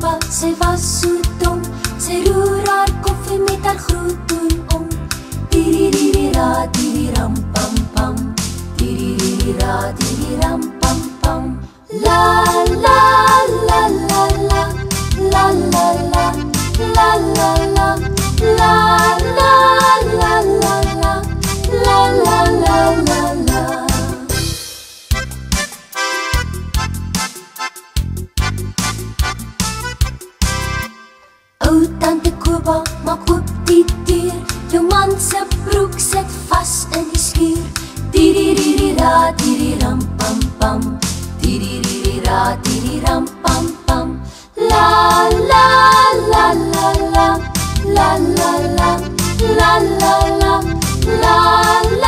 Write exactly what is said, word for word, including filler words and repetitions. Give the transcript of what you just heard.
Kuba, sy was so dom. Sy roer haar koffie met haar grootmoen om. Tiririra, tiriram pam pam. Tiririra, tiriram pam pam. La la la la la. La la la. La la la. La la la la la. La la la la la. O tante Kuba, maak oop die deur. Jou man se broek sit vas in die skuur. Tiririra, tiriram pam pam. Tiririra, tiriram pam pam. La la la la la. La la la. La la la. La la.